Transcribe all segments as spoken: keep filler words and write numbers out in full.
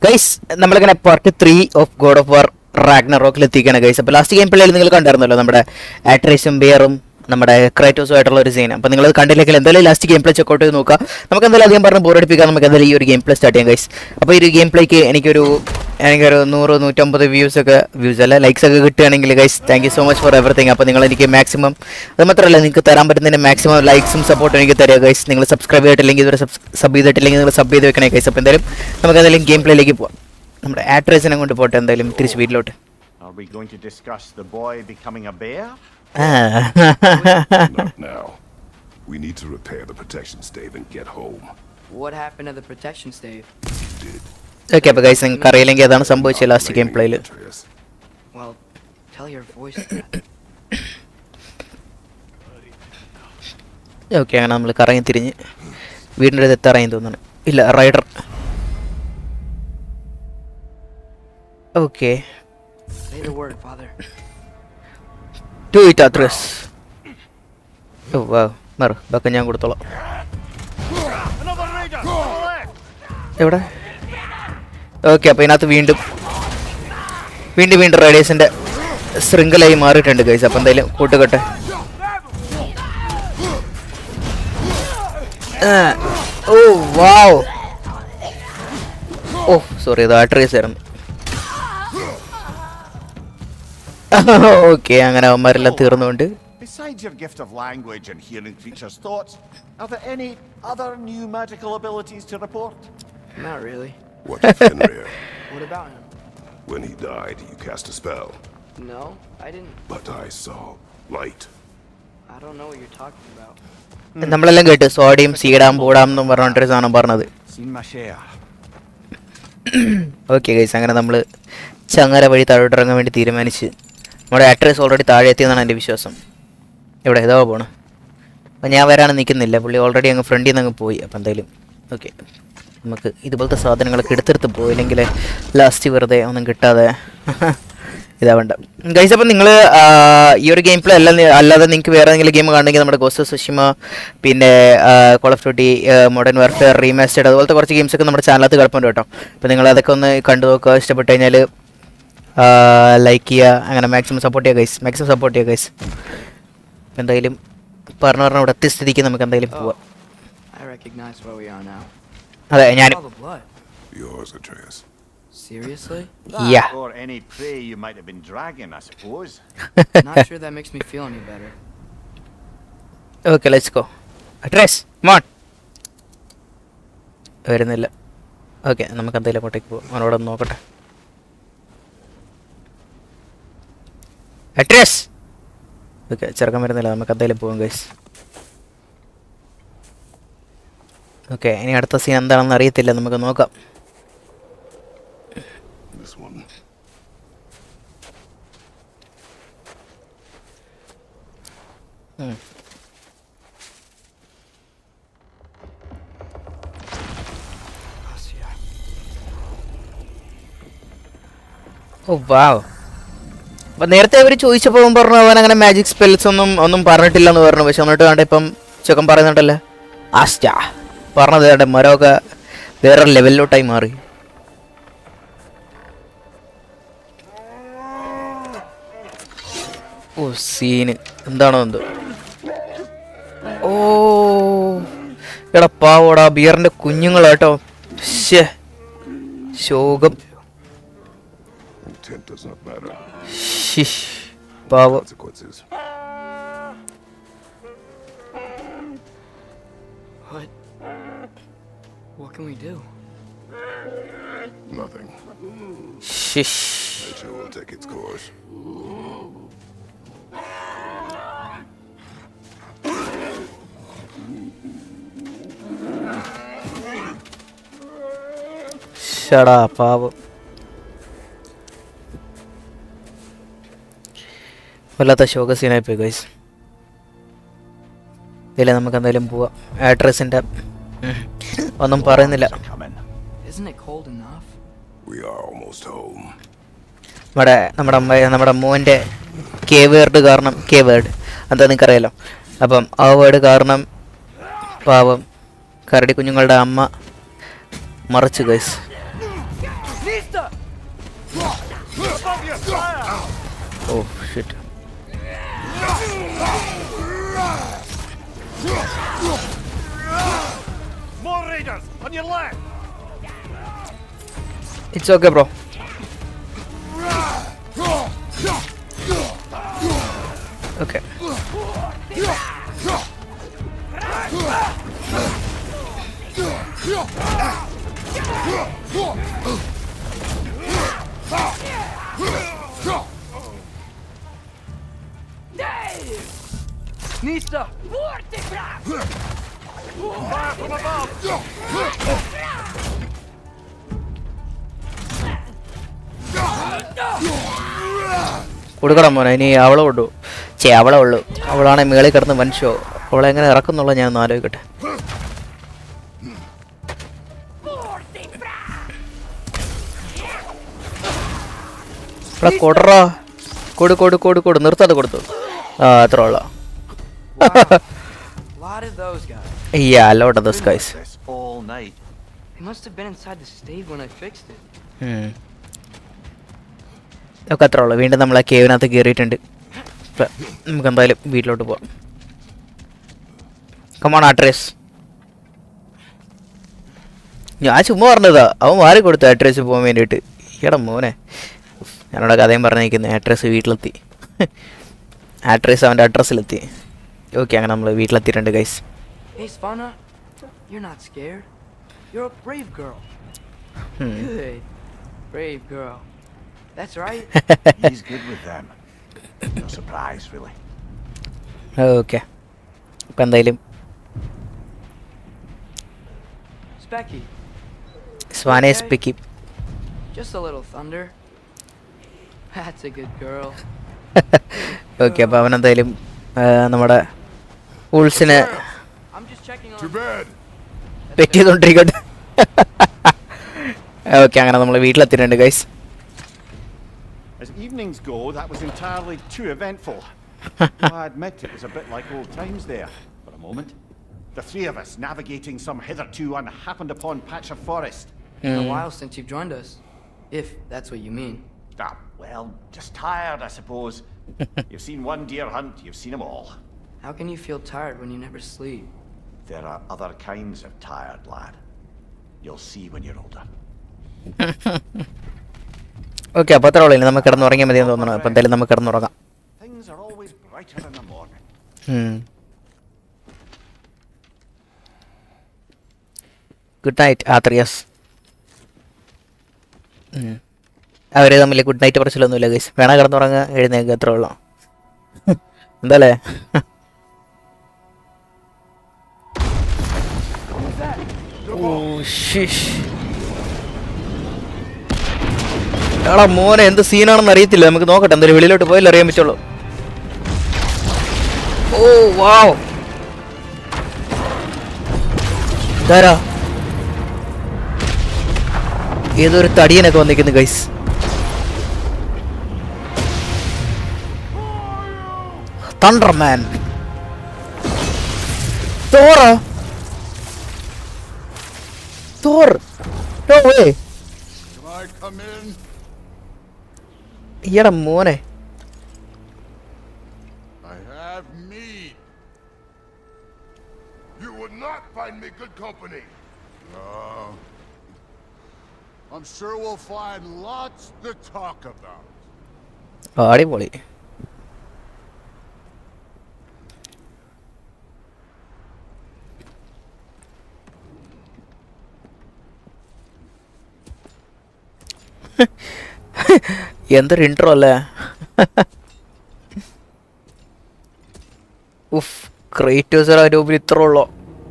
Guys നമ്മളിങ്ങനെ part three of God of War റാഗ്നറോക്കിൽ എത്തിക്കുകയാണ് ഗൈസ്. അപ്പോൾ ലാസ്റ്റ് ഗെയിം പ്ലേയിൽ നിങ്ങൾ കണ്ടായിരുന്നല്ലോ നമ്മുടെ ആട്രേസും ബിയറും നമ്മുടെ ക്രൈറ്റോസും ആയിട്ടുള്ള ഒരു സീൻ. അപ്പോൾ നിങ്ങൾ കണ്ടില്ലെങ്കിൽ എന്തായാലും ലാസ്റ്റ് ഗെയിം പ്ലേ ചെക്കൗട്ട് ചെയ്ത് നോക്കുക. നമുക്ക് എന്തായാലും അധികം പറഞ്ഞ് ബോറടിപ്പിക്കാൻ നമുക്ക് എന്തായാലും ഈ ഒരു ഗെയിം പ്ലേ സ്റ്റാർട്ട് ചെയ്യാം ഗൈസ്. അപ്പോൾ ഈ ഒരു ഗെയിം പ്ലേക്ക് എനിക്കൊരു എനിക്കൊരു നൂറ് നൂറ്റമ്പത് വ്യൂസ് ഒക്കെ വ്യൂസ് അല്ല ലൈക്സ് ഒക്കെ കിട്ടുകയാണെങ്കിൽ guys thank you so much for everything. അപ്പോൾ നിങ്ങൾ എനിക്ക് മാക്സിമം അത് മാത്രമല്ല നിങ്ങൾക്ക് തരാൻ പറ്റുന്നതിൻ്റെ മാക്സിമം ലൈക്സും സപ്പോർട്ടും എനിക്ക് തരിക ഗൈസ്. നിങ്ങൾ സബ്സ്ക്രൈബ് ചെയ്തിട്ടില്ലെങ്കിൽ ഇതുവരെ സബ് ചെയ്തിട്ടില്ലെങ്കിൽ നിങ്ങൾ സബ് ചെയ്ത് വെക്കണേ ഗൈസ്. അപ്പോൾ എന്തായാലും നമുക്ക് എന്തായാലും ഗെയിം പ്ലേയിലേക്ക് പോവാം. നമ്മുടെ ആട്രേസിനെ കൊണ്ട് പോട്ടെ എന്തായാലും തിരിച്ച് വീട്ടിലോട്ട്. Are we going to discuss the boy becoming a bear? Not now. We need to repair the protection stave and get home. What happened to the protection stave? Did. Okay അപ്പോൾ guys നിങ്ങൾക്ക് അറിയില്ലെങ്കിൽ അതാണ് സംഭവിച്ചത് last game പ്ലേയിൽ. Well, tell your voice that. Okay അങ്ങനെ നമ്മൾ കറങ്ങി തിരിഞ്ഞ് വീടിൻ്റെ അടുത്ത് എത്താറായി തോന്നുന്നു. ഇല്ല rider. Okay Say the word, father. Do it Atreus. ഓ വാ മറ ബാക്കി ഞാൻ കൊടുത്തോളാം. എവിടെ? ഓക്കെ അപ്പോൾ ഇതിനകത്ത് വീണ്ടും വീണ്ടും വീണ്ടും റൈഡേഴ്സിൻ്റെ ശൃംഖലയായി മാറിയിട്ടുണ്ട് ഗൈസ്. അപ്പോൾ എന്തായാലും കൂട്ടുകെട്ടെ. ഓ വാവ്. ഓ സോറി അത് ആട്രേസ് ആയിരുന്നു. ഓക്കെ അങ്ങനെ അവന്മാരെല്ലാം തീർന്നുകൊണ്ട്. Besides your gift of language and hearing creatures' thoughts, are there any other new magical abilities to report? Not really. What of Fenrir? What about him? When he died, you cast a spell. No, I didn't. But I saw light. I don't know what you're talking about. നമ്മളെല്ലാം കേട്ട് sodium സീഡാം ബോഡാം എന്നും പറഞ്ഞിട്ടൊരു സാധനം പറഞ്ഞത്. Seen my share. Okay guys അങ്ങനെ നമ്മൾ ചങ്ങല വഴി താഴോട്ട് ഇറങ്ങാൻ വേണ്ടി തീരുമാനിച്ച് നമ്മുടെ ആക്ട്രസ് ഓൾറെഡി താഴെ എത്തിയെന്നാണ് എൻ്റെ വിശ്വാസം. എവിടെ ഏതോ പോണ്. അപ്പോൾ ഞാൻ വരാനും നിൽക്കുന്നില്ല, പുള്ളി ഓൾറെഡി അങ്ങ് ഫ്രണ്ടിൽ നിന്ന് അങ്ങ് പോയി. അപ്പോൾ എന്തായാലും ഓക്കെ നമുക്ക് ഇതുപോലത്തെ സാധനങ്ങളൊക്കെ എടുത്തെടുത്ത് പോയില്ലെങ്കിൽ ലാസ്റ്റ് വെറുതെ ഒന്നും കിട്ടാതെ ഇതാവേണ്ട ഗൈസ്. അപ്പം നിങ്ങൾ ഈ ഒരു ഗെയിം പ്ലേ അല്ല അല്ലാതെ നിങ്ങൾക്ക് വേറെ ഏതെങ്കിലും ഗെയിം കാണണമെങ്കിൽ നമ്മുടെ ഗോസ്റ്റ് ഓഫ് സുഷിമ പിന്നെ call of duty modern warfare remastered അതുപോലത്തെ കുറച്ച് ഗെയിംസൊക്കെ നമ്മുടെ ചാനലകത്ത് കിടപ്പുണ്ട് കേട്ടോ. അപ്പോൾ നിങ്ങൾ അതൊക്കെ ഒന്ന് കണ്ടു നോക്കുക. ഇഷ്ടപ്പെട്ട് കഴിഞ്ഞാൽ ലൈക്ക് ചെയ്യുക, അങ്ങനെ മാക്സിമം സപ്പോർട്ട് ചെയ്യുക ഗൈസ്, മാക്സിമം സപ്പോർട്ട് ചെയ്യുക ഗൈസ്. എന്തായാലും പറഞ്ഞു പറഞ്ഞ ഇവിടെ എത്തിസ്ഥിതിക്ക് നമുക്ക് എന്തായാലും പോവാം. I recognize where we are now. അതെ ഞാൻ All the blood. Yours, Atreus. Seriously? Yeah. Or any prey you might have been dragging, I suppose. Not sure that makes me feel any better. Okay let's go. Atreus മോൺ വരുന്നില്ല. Okay നമുക്ക് എന്തായാലും അങ്ങോട്ടേക്ക് പോവാം. അവനോട് ഒന്ന് നോക്കട്ടെ. അഡ്രസ് ഓക്കെ ചെറുക്കാൻ വരുന്നില്ല, നമുക്ക് എന്തായാലും പോകാം ഗൈസ്. ഓക്കെ ഇനി അടുത്ത സീൻ എന്താണെന്ന് അറിയത്തില്ല, നമുക്ക് നോക്കാം. This one. Hmm. ഓ വാവ്. അപ്പം നേരത്തെ അവർ ചോദിച്ചപ്പോൾ പറഞ്ഞു അവൻ അങ്ങനെ മാജിക് സ്പെൽസ് ഒന്നും ഒന്നും പറഞ്ഞിട്ടില്ലെന്ന് പറഞ്ഞു. പക്ഷെ എന്നിട്ട് വേണ്ട ഇപ്പം ചെക്കൻ പറയുന്നുണ്ടല്ലേ ആസ്റ്റാ പറഞ്ഞത് വേണ്ട മരമൊക്കെ വേറെ ലെവലിലോട്ടായി മാറി. ഓ സീന് എന്താണോ എന്തോ. ഓ എടാ പാവോടാ ബിയറിന്റെ കുഞ്ഞുങ്ങളാട്ടോ. ശേ ശോകം. Intent does not matter. ശിഷ് പാവം. Consequences. What? What can we do? Nothing. ശിഷ്. Nature will take its course. ഷടാ പാവം. വല്ലാത്ത ശോക സീനായി പോയി ഗൈസ്. ഇതിലെ നമുക്ക് എന്തായാലും പോവാം. ആഡ്രസ്സിൻ്റെ ഒന്നും പറയുന്നില്ല. Isn't it cold enough? We are almost home. നമ്മുടെ നമ്മുടെ അമ്മ നമ്മുടെ മോൻ്റെ കെ വേർഡ് കാരണം കെ വേർഡ് എന്താ നിങ്ങൾക്കറിയാലോ. അപ്പം ആ വേർഡ് കാരണം പാവം കരടി കുഞ്ഞുങ്ങളുടെ അമ്മ മറച്ചു guys. Oh shit. More raiders on your left. It's okay, bro. Okay. Nista! Fire from above. കൊടുക്കണം മോനെ, ഇനി അവളെ ഉള്ളൂ. ചേ അവളെ ഉള്ളൂ. അവളാണ് മേളിൽ കിടന്ന് മനുഷ്യോ. അവളെ എങ്ങനെ ഇറക്കുന്നുള്ള ഞാൻ ഒന്ന് ആലോചിക്കട്ടെ. ഇവിടെ കൊടുറാ, കൊടു കൊടു കൊടു കൊടു നിർത്താതെ കൊടുത്തു. ആ അത്ര ഉള്ള. Lot of those guys. Yeah, a lot of those guys. This all night. They must have been inside the stave when I fixed it. ഉം. ഒക്കെ അത്ര ഉള്ളു. വീണ്ടും നമ്മൾ ആ കേവിനകത്ത് കയറിയിട്ടുണ്ട്. ഇപ്പം നമുക്ക് എന്തായാലും വീട്ടിലോട്ട് പോവാം. Come on Atreus. ഞാൻ ചുമ്മാ പറഞ്ഞതാ, അവൻ മാറി കൊടുത്തു അഡ്രസ്സ് പോകാൻ വേണ്ടിയിട്ട്. ഈടാ മോനെ, ഞാനോട് കഥയും പറഞ്ഞിരിക്കുന്നത് അഡ്രസ്സ് വീട്ടിലെത്തി. അഡ്രസ്സ് അവൻ്റെ അഡ്രസ്സിലെത്തി. ഓക്കെ, അങ്ങനെ നമ്മൾ വീട്ടിലെത്തിയിട്ടുണ്ട് guys. Hey, Svana, you're not scared. You're a brave girl. Hmm. Good. Brave girl. That's right. He's good with them. No surprise, really. Okay, അപ്പം എന്തായാലും Specky, സ്വാനെ സ്പിക്കി. just a little thunder. That's a good girl. Okay, അപ്പോൾ അവൻ എന്തായാലും നമ്മുടെ ഉൾസിനെ I'm just checking To on. bed. Pet ചെയ്തോണ്ടിരിക്കട്ടെ. ഓക്കെ, അങ്ങനെ നമ്മൾ വീട്ടിലെത്തിയിട്ടുണ്ട് guys. As evenings go, that was entirely too eventful. I admit it was a bit like old times there, for a moment. The three of us navigating some hitherto unhappened upon patch of forest. Been a while since you've joined us, if that's what you mean. Ah, well, just tired, I suppose. You've seen one deer hunt, you've seen them all. How can you feel tired when you never sleep? There are other kinds of tired, lad. You'll see when you're older. Okay, അപ്പോൾ അത്ര ഉള്ളൂ. ഇനി നമുക്ക് കിടന്നുറങ്ങിയാൽ മതിയെന്ന് തോന്നുന്നു. അപ്പോൾ എന്തായാലും നമുക്ക് കിടന്നുറങ്ങാം. Things are always brighter in the morning. Good night Atreus. അവർ തമ്മിൽ ഗുഡ് നൈറ്റ് പറച്ചിലൊന്നുമില്ല ഗൈസ്. വേണ കിടന്നുറങ്ങുക, എഴുന്നേൽക്കുക, അത്ര ഉള്ളൂ. എന്താല്ലേ? എടാ മോനെ, എന്ത് സീനാണെന്ന് അറിയത്തില്ല. നമുക്ക് നോക്കട്ടെ, എന്തായാലും വെളിയിലോട്ട് പോയാലും അറിയാൻ പറ്റുള്ളൂ. ഓ വാവ്, ഇതാരാ? ഏതൊരു തടിയനൊക്കെ വന്നിരിക്കുന്നു ഗൈസ്. തണ്ടർമാൻ. തോറാ? Thor? No way. Can I come in? ഈടാ മോനെ. I have meat. You would not find me good company. Uh, I'm sure we'll find lots to talk about. അടിപൊളി. എന്തൊരു ഇൻട്രോ അല്ലേ? ഉഫ്, ക്രേറ്റോസ് ആ രൂപത്തിൽ ഇത്ര ഉള്ളോ?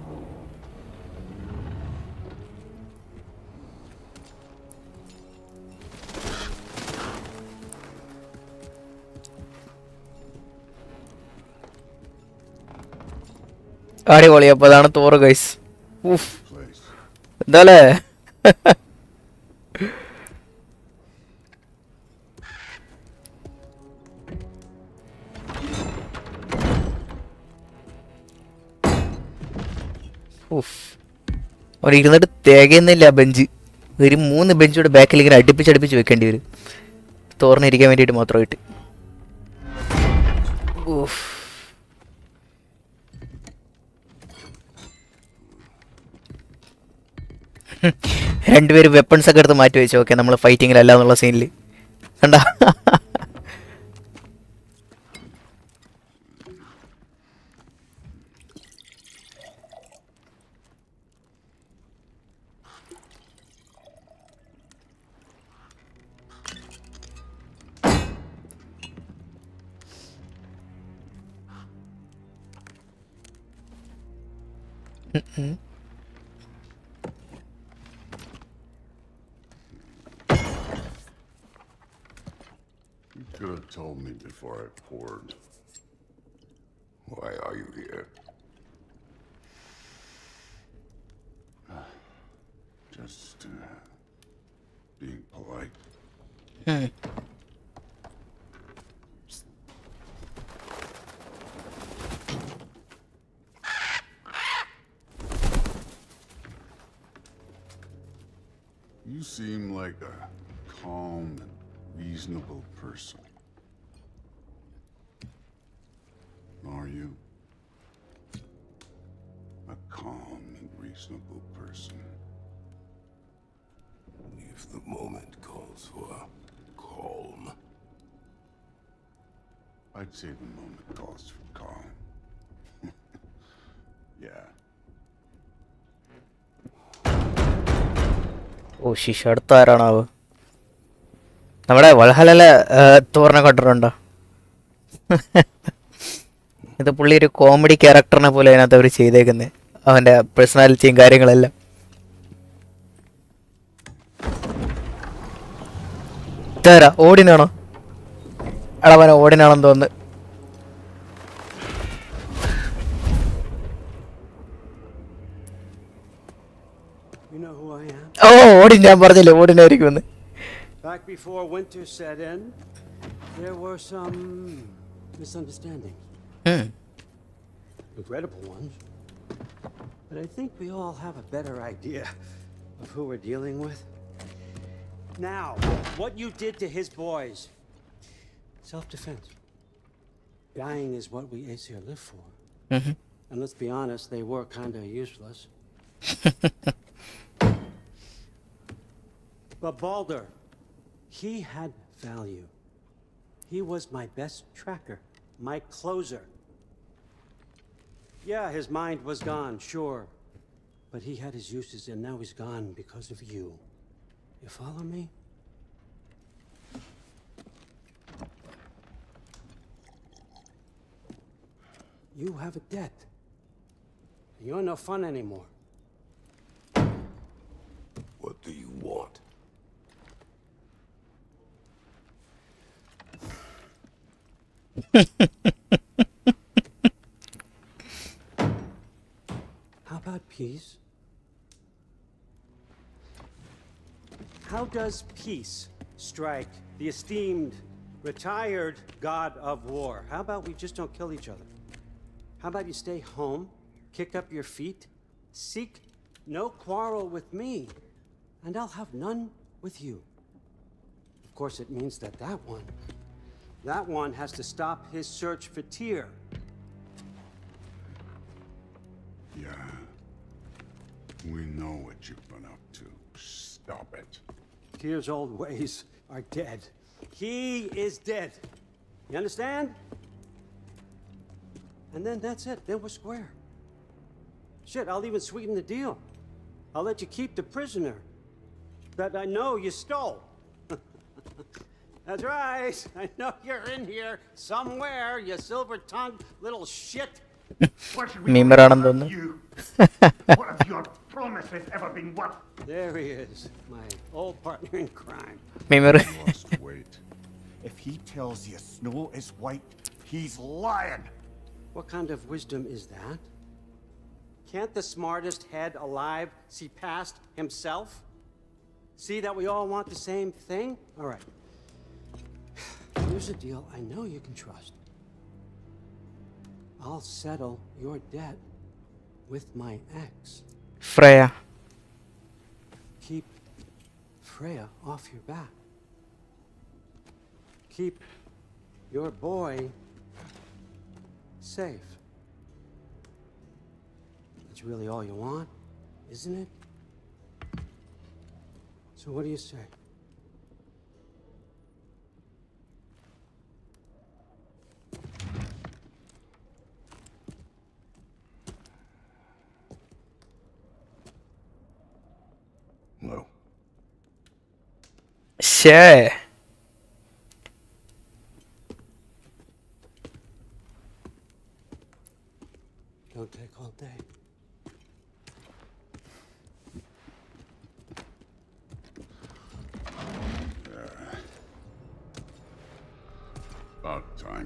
അടിപൊളി. അപ്പൊ അതാണ് തോറ് ഗൈസ്. ഉഫ്, എന്താല്ലേ? ഉഫ്, അവിടെ ഇരുന്നിട്ട് തികയുന്നില്ല ബെഞ്ച്. ഒരു മൂന്ന് ബെഞ്ചോട് ബാക്കിൽ ഇങ്ങനെ അടുപ്പിച്ചടുപ്പിച്ച് വെക്കേണ്ടി വരും, തോർന്നിരിക്കാൻ വേണ്ടിയിട്ട് മാത്രമായിട്ട്. ഓഫ്. രണ്ടുപേരും വെപ്പൺസ് ഒക്കെ എടുത്ത് മാറ്റി വെച്ചു. ഓക്കെ, നമ്മൾ ഫൈറ്റിങ്ങിലല്ല എന്നുള്ള സീനിൽ കണ്ട. You could have told me before I poured. Why are you here? Just uh, being polite. Hmm. You seem like a calm and reasonable person. Are you? A calm and reasonable person. If the moment calls for calm. I'd say the moment calls for calm. Yeah. ഓ ശിഷ, അടുത്ത ആരാണാവ്? നമ്മുടെ വൾഹലയിലെ തോറിനെ കണ്ടിട്ടുണ്ടോ? ഇത് പുള്ളി ഒരു comedy ക്യാരക്ടറിനെ പോലെ അതിനകത്ത് അവർ ചെയ്തേക്കുന്നത്, അവൻ്റെ പേഴ്സണാലിറ്റിയും കാര്യങ്ങളെല്ലാം. ഇതാരാ? ഓടിനാണോ? അളവന ഓടിനാണെന്ന് തോന്നുന്നു. ഓ ഓടി, ഞാൻ പറഞ്ഞില്ലേ ഓടിനായിരിക്കുമെന്ന്. Back before winter set in, there were some misunderstandings. Hmm. Regrettable ones. But I think we all have a better idea of who we're dealing with. Now, what you did to his boys. Self-defense. Dying is what we Aesir live for. Mm-hmm. And let's be honest, they were kind of useless. But Baldur, he had value. He was my best tracker, my closer. Yeah, his mind was gone, sure. But he had his uses, and now he's gone because of you. You follow me? You have a debt. You're no fun anymore. What do you want? How about peace? How does peace strike the esteemed, retired god of war? How about we just don't kill each other? How about you stay home, kick up your feet, seek no quarrel with me, and I'll have none with you. Of course, it means that that one, that one has to stop his search for Tyr. Yeah. We know what you've been up to. Stop it. Tyr's old ways are dead. He is dead. You understand? And then that's it. Then we're square. Shit, I'll even sweeten the deal. I'll let you keep the prisoner that I know you stole. That's right. I know you're in here somewhere, you silver-tongued little shit. What should we Mimir do ആണെന്ന് about തോന്നുന്നു. you? What have your promises ever been worth? There he is, my old partner in crime. Mimir. Lost weight. If he tells you snow is white, he's lying. What kind of wisdom is that? Can't the smartest head alive see past himself? See that we all want the same thing? All right. Here's a deal I know you can trust. I'll settle your debt with my ex. Freya. Keep Freya off your back. Keep your boy safe. That's really all you want, isn't it? So what do you say? No. Sure. Don't take all day. About time.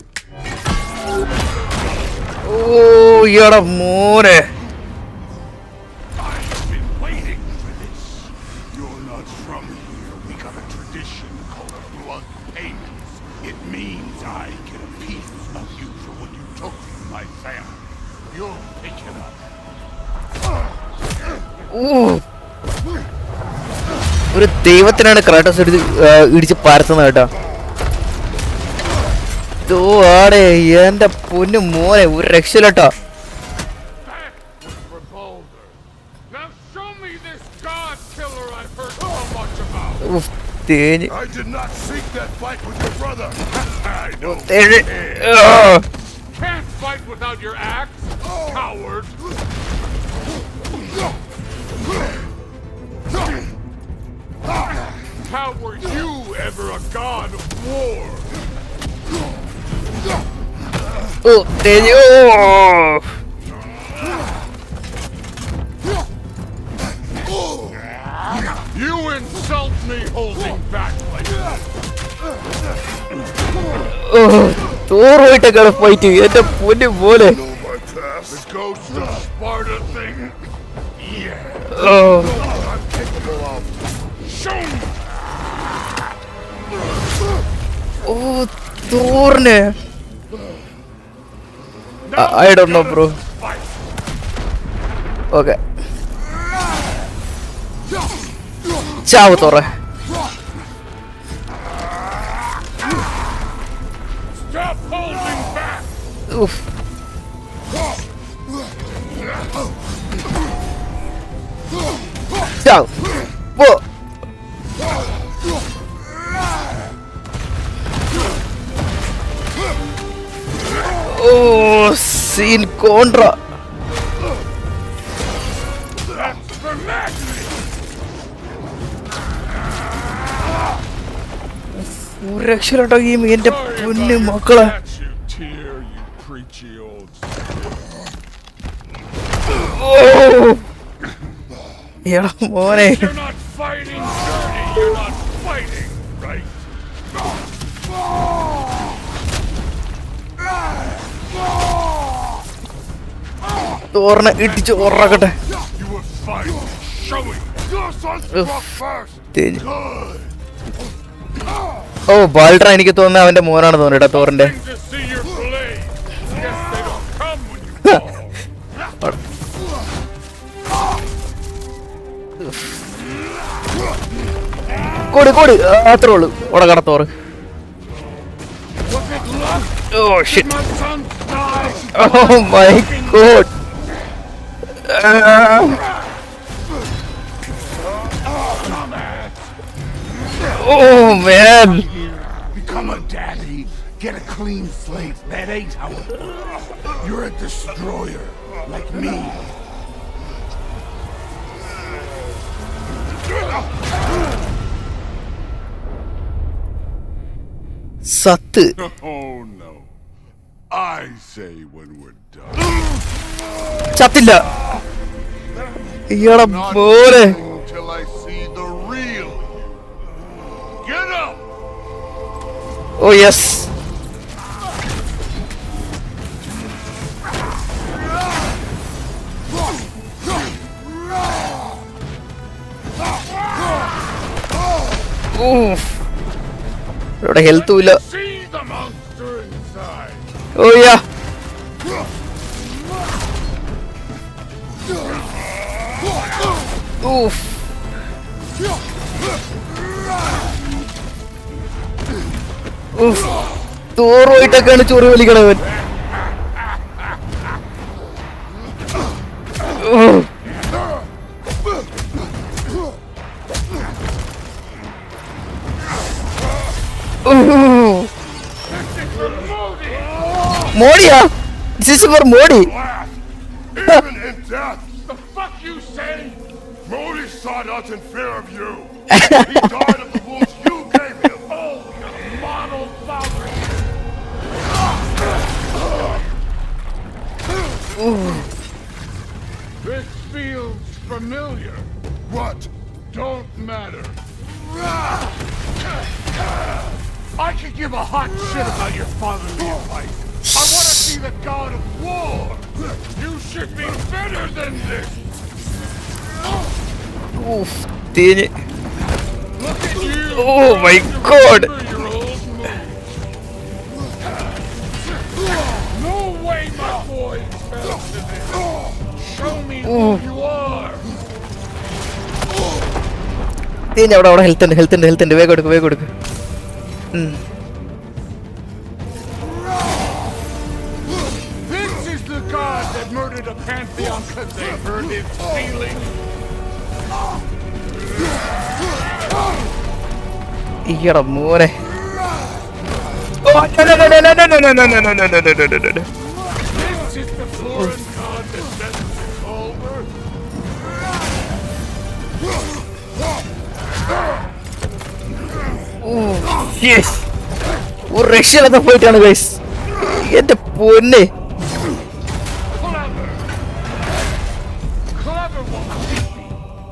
Oh, you're a more. I've been waiting for this. You're not from here. We got a tradition called a blood payment. It means I get a piece of you for what you took from my family. You'll pick it up. ഒരു ദൈവത്തിനാണ് ക്രാട്ടോസ് എടുത്ത് ഇടിച്ച് പരത്തുന്നത് കേട്ടോ. ആടെ എന്റെ പൊന്നു മോനെ ഒരു രക്ഷയില്ല കേട്ടോ. തേഞ്ഞ് I did not seek that fight with your brother. I know. Can't fight without your axe, coward. How were you ever a god of war? Oh, തേഞ്ഞ്. You insult me holding back like that. തോറുമായിട്ടൊക്കെയാണ് fight. എന്റെ പൊന്നു പോലെ. Know my past. The ghost of Sparta thing? Yeah. Oh. I'm capable of. Show me. Oh, തോറിന്. I don't know, bro. Okay. Ciao, Torre. Stop holding back. Oof. Ciao. Whoa. Oh, sin contra. That's for Magni. ഒരു രക്ഷയിലോട്ടോ ഈ എന്റെ പൊന്നു മക്കളെ. That's you tear, you preachy old. Oh. എടാ മോനെ. You're not fighting dirty. You're not fighting right. തോറിനെ ഇടിച്ച് ഉറക്കട്ടെ. You were fine. Showing. Your son struck first. തേഞ്ഞ്. Good. ഓ ബാൾട്ര എനിക്ക് തോന്നുന്നത് അവന്റെ മോനാണ് തോന്നുന്നു തോറിന്റെ. To see your blade. Guess they don't come when you fall. കൊടു കൊടു അത്രേ ഉള്ളു. ഓടെ കടത്തോറ്. Oh shit. My son died. Oh my god. Uh. Oh man. Become a daddy. Get a clean slate. That ain't how it works. You're a destroyer, like me. സത്ത്. Oh no. I say when we're done. ചത്തില്ല. ഇയാളെ പോലെ. Until I see the real you. Get up. Oh yes. Oof. ഇവിടെ ഹെൽത്തും ഇല്ല. See the monster inside. Oh yeah. Oof. പോയിട്ടൊക്കെയാണ് ചൊറി വലിക്കണവൻ. മോഡിയാ? This is for Modi. Even in death. The fuck you say? Modi saw us in fear of you. He died of the wounds you gave him. Oh, you model father. This feels familiar. What? Don't matter. I could give a hot shit about your fatherly advice. I want to see the god of war. You should be better than this. Oof, തിരിഞ്ഞ്. Look at you. Oh my god. Remember your old moves. No way my boys fell to this. Show me who you are. തിരിഞ്ഞ്. അവിടെ അവിടെ health ഉണ്ട്, health ഉണ്ട്, health ഉണ്ട്. വേഗം എടുക്ക്, വേഗം എടുക്ക്. This is the god that murdered a pantheon because they hurt his feelings. ഈയടാ മോനെ. Oh, no, no, no, no, no, no, no, no, no, no, no, no, no, no, no, no. This is the foreign god that sets us over. Yes. ഒരു രക്ഷയില്ലാത്ത പോയിട്ടാണ് guys. എന്റെ പൊന്നെ. Clever. Clever won't beat me.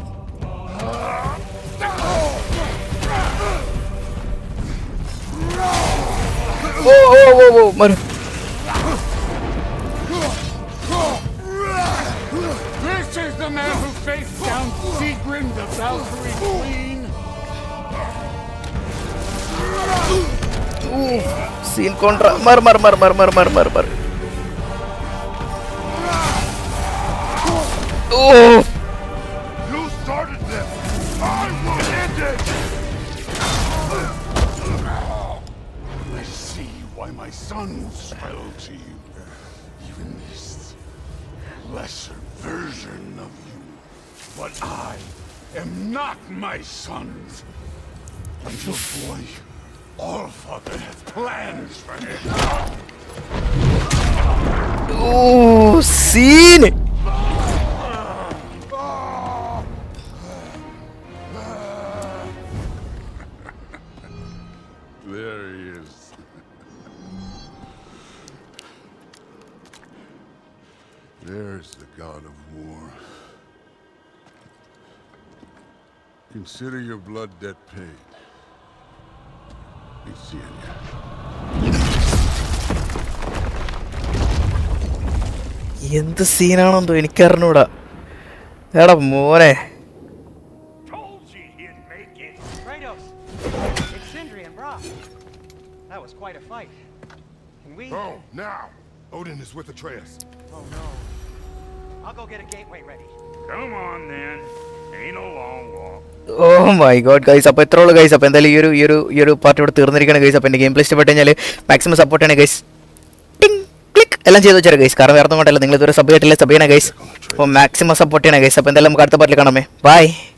Oh, oh, oh, oh, മരു. This is the man who faced down Sigrun, the Valkyrie queen. Scene contra. മർ മർ മർ മർ മർ മർ മർ മർ. Oh. You started this. I will end it. I see why my sons fell to you. Even this lesser version of you. But I am not my sons. Little boy, all father has plans for him. Oh, scene. There he is. There's the god of war. Consider your blood debt paid. Be seeing you. എന്ത് സീനാണെന്തോ എനിക്കറിഞ്ഞൂടാ. എടാ മോനെ. Told you he'd make it. Kratos, it's Sindri and Brock. That was quite a fight. Can we? Oh, now Odin is with Atreus. Oh no. I'll go get a gateway ready. Come on then. Ain't no long walk. Oh my god guys. അപ്പോൾ എത്ര ഉള്ളൂ guys. അപ്പോൾ എന്തായാലും ഈ ഒരു ഈ ഒരു ഈ ഒരു പാർട്ടി ഇവിടെ തീർന്നിരിക്കണം ഗൈസ്. അപ്പോൾ എൻ്റെ ഗെയിം പ്ലേ ഇഷ്ടപ്പെട്ട് കഴിഞ്ഞാൽ മാക്സിമം സപ്പോർട്ട് ചെയ്യണം ഗൈസ്. ടിങ് ക്ലിക്ക് എല്ലാം ചെയ്ത് വെച്ചാൽ ഗൈസ്. കാരണം വേറെ ഒന്നും കൊണ്ടല്ല, നിങ്ങൾ ഇതുവരെ സബ് ചെയ്തിട്ടില്ല, സബ് ചെയ്യണം ഗൈസ്. അപ്പോൾ മാക്സിമം സപ്പോർട്ട് ചെയ്യണം ഗൈസ്. അപ്പോൾ എന്തായാലും നമുക്ക് അടുത്ത പാർട്ടിൽ കാണാമേ. ബൈ.